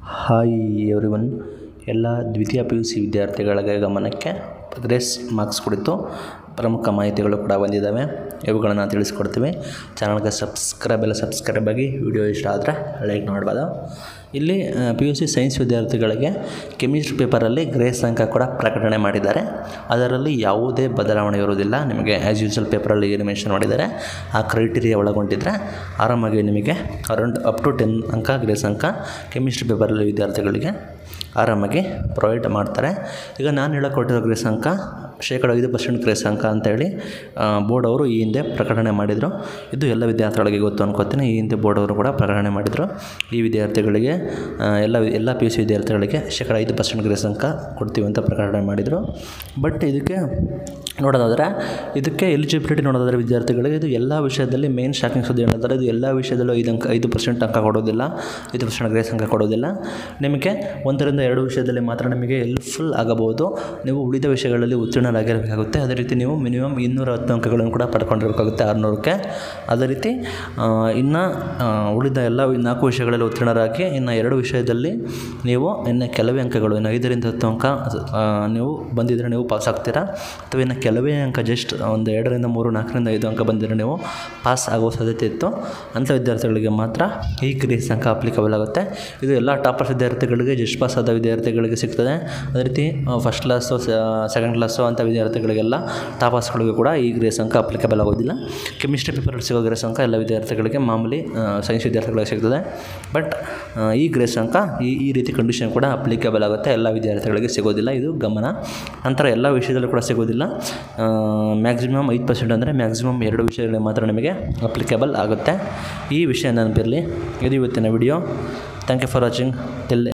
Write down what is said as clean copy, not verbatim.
Hi everyone, ಎಲ್ಲ ದ್ವಿತೀಯ PUC ವಿದ್ಯಾರ್ಥಿಗಳಿಗೆ ಗಮನಕ್ಕೆ ಗ್ರೇಸ್ ಮಾರ್ಕ್ಸ್ ಕುರಿತು ಪ್ರಮುಖ ಮಾಹಿತಿಗಳು ಕೂಡ ಬಂದಿದ್ದಾವೆ. ಇವುಗಳನ್ನು ತಿಳಿಸ್ಕೊಡ್ತೀವಿ. ಚಾನಲ್ಗೆ ಸಬ್ಸ್ಕ್ರೈಬ್ ಆಗಿ. ವಿಡಿಯೋ ಇಷ್ಟ ಆದರೆ ಲೈಕ್ ಮಾಡ್ಬೋದು. ಇಲ್ಲಿ PUC ಸೈನ್ಸ್ ವಿದ್ಯಾರ್ಥಿಗಳಿಗೆ ಕೆಮಿಸ್ಟ್ರಿ ಪೇಪರಲ್ಲಿ ಗ್ರೇಸ್ ಅಂಕ ಕೂಡ ಪ್ರಕಟಣೆ ಮಾಡಿದ್ದಾರೆ. ಅದರಲ್ಲಿ ಯಾವುದೇ ಬದಲಾವಣೆ ಇರುವುದಿಲ್ಲ. ನಿಮಗೆ ಆ್ಯಸ್ ಯೂಶುವಲ್ ಪೇಪರಲ್ಲಿ ಏನು ಮೆನ್ಷನ್ ಮಾಡಿದ್ದಾರೆ ಆ ಕ್ರೈಟೀರಿಯಾ ಒಳಗೊಂಡಿದ್ದರೆ ಆರಾಮಾಗಿ ನಿಮಗೆ ಅರೌಂಡ್ ಅಪ್ ಟು 10 ಅಂಕ ಗ್ರೇಸ್ ಅಂಕ ಕೆಮಿಸ್ಟ್ರಿ ಪೇಪರಲ್ಲಿ ವಿದ್ಯಾರ್ಥಿಗಳಿಗೆ ಆರಾಮಾಗಿ ಪ್ರೊವೈಡ್ ಮಾಡ್ತಾರೆ. ಈಗ ನಾನು ಹೇಳಕೊಟ್ಟಿರೋ ಗ್ರೇಸ್ ಅಂಕ 5% ಗ್ರೇಸ್ ಅಂಕ ಅಂತೇಳಿ ಬೋರ್ಡ್ ಅವರು ಈ ಹಿಂದೆ ಪ್ರಕಟಣೆ ಮಾಡಿದರು. ಇದು ಎಲ್ಲ ವಿದ್ಯಾರ್ಥಿಗಳಿಗೆ ಗೊತ್ತು ಅನ್ಕೋತೀನಿ. ಈ ಹಿಂದೆ ಬೋರ್ಡ್ ಅವರು ಕೂಡ ಪ್ರಕಟಣೆ ಮಾಡಿದರು. ಈ ವಿದ್ಯಾರ್ಥಿಗಳಿಗೆ ಎಲ್ಲ PUC ವಿದ್ಯಾರ್ಥಿಗಳಿಗೆ 5% ಗ್ರೇಸ್ ಅಂಕ ಕೊಡ್ತೀವಿ ಅಂತ ಪ್ರಕಟಣೆ ಮಾಡಿದರು. ಬಟ್ ಇದಕ್ಕೆ ನೋಡೋದಾದರೆ ಇದಕ್ಕೆ ಎಲಿಜಿಬಿಲಿಟಿ ನೋಡೋದಾದರೆ ವಿದ್ಯಾರ್ಥಿಗಳಿಗೆ ಇದು ಎಲ್ಲ ವಿಷಯದಲ್ಲಿ ಮೇನ್ ಶಾಕಿಂಗ್ ಸುದ್ದಿ ಏನಂದರೆ ಇದು ಎಲ್ಲ ವಿಷಯದಲ್ಲೂ 5% ಅಂಕ ಕೊಡೋದಿಲ್ಲ, 5% ಗ್ರೇಸ್ ಅಂಕ ಕೊಡೋದಿಲ್ಲ. ನಿಮಗೆ 1ರಿಂದ 2 ವಿಷಯದಲ್ಲಿ ಮಾತ್ರ ನಿಮಗೆ ಹೆಲ್ಪ್ಫುಲ್ ಆಗಬಹುದು. ನೀವು ಉಳಿದ ವಿಷಯಗಳಲ್ಲಿ ಉತ್ತೀರ್ಣರಾಗಿರಬೇಕಾಗುತ್ತೆ. ಅದೇ ರೀತಿ ನೀವು ಮಿನಿಮಮ್ 210 ಅಂಕಗಳನ್ನು ಕೂಡ ಪಡ್ಕೊಂಡಿರಬೇಕಾಗುತ್ತೆ 600ಕ್ಕೆ. ಅದೇ ರೀತಿ ಇನ್ನು ಉಳಿದ ಎಲ್ಲ 4 ವಿಷಯಗಳಲ್ಲಿ ಉತ್ತೀರ್ಣರಾಗಿ ಇನ್ನು 2 ವಿಷಯದಲ್ಲಿ ನೀವು ಇನ್ನು ಕೆಲವೇ ಅಂಕಗಳು, ಇನ್ನು 5ರಿಂದ 10 ಅಂಕ ನೀವು ಬಂದಿದ್ದರೆ ನೀವು ಪಾಸ್ ಆಗ್ತೀರಾ. ಅಥವಾ ಇನ್ನು ಕೆಲವೇ ಅಂಕ ಜಸ್ಟ್ ಒಂದು 2ರಿಂದ 3, 4ರಿಂದ 5 ಅಂಕ ಬಂದಿದ್ದರೆ ನೀವು ಪಾಸ್ ಆಗೋ ಸಾಧ್ಯತೆ ಇತ್ತು. ಅಂಥ ವಿದ್ಯಾರ್ಥಿಗಳಿಗೆ ಮಾತ್ರ ಈ ಗ್ರೇಸ್ ಅಂಕ ಅಪ್ಲಿಕಬಲ್ ಆಗುತ್ತೆ. ಇದು ಎಲ್ಲ ಟಾಪರ್ಸ್ ವಿದ್ಯಾರ್ಥಿಗಳಿಗೆ, ಜಸ್ಟ್ ಪಾಸ್ ಆದ ವಿದ್ಯಾರ್ಥಿಗಳಿಗೆ ಸಿಗ್ತದೆ. ಅದೇ ರೀತಿ ಫಸ್ಟ್ ಕ್ಲಾಸು, ಸೆಕೆಂಡ್ ಕ್ಲಾಸು ಅಂಥ ವಿದ್ಯಾರ್ಥಿಗಳಿಗೆಲ್ಲ ಟಾಪರ್ಸ್ಗಳಿಗೂ ಕೂಡ ಈ ಗ್ರೇಸ್ ಅಂಕ ಅಪ್ಲಿಕಬಲ್ ಆಗೋದಿಲ್ಲ. ಕೆಮಿಸ್ಟ್ರಿ ಪೇಪರಲ್ಲಿ ಸಿಗೋ ಗ್ರೇಸ್ ಅಂಕ ಎಲ್ಲ ವಿದ್ಯಾರ್ಥಿಗಳಿಗೆ ಮಾಮೂಲಿ ಸೈನ್ಸ್ ವಿದ್ಯಾರ್ಥಿಗಳಿಗೆ ಸಿಗ್ತದೆ. ಬಟ್ ಈ ಗ್ರೇಸ್ ಅಂಕ ಈ ರೀತಿ ಕಂಡೀಷನ್ ಕೂಡ ಅಪ್ಲಿಕಬಲ್ ಆಗುತ್ತೆ, ಎಲ್ಲ ವಿದ್ಯಾರ್ಥಿಗಳಿಗೆ ಸಿಗೋದಿಲ್ಲ. ಇದು ಗಮನ. ನಂತರ ಎಲ್ಲ ವಿಷಯದಲ್ಲೂ ಕೂಡ ಸಿಗೋದಿಲ್ಲ. ಮ್ಯಾಕ್ಸಿಮಮ್ 5% ಅಂದರೆ ಮ್ಯಾಕ್ಸಿಮಮ್ 2 ವಿಷಯಗಳಿಗೆ ಮಾತ್ರ ನಿಮಗೆ ಅಪ್ಲಿಕಬಲ್ ಆಗುತ್ತೆ. ಈ ವಿಷಯ ನೆನಪಿರಲಿ. ಇದು ಇವತ್ತಿನ video. Thank you for watching. Till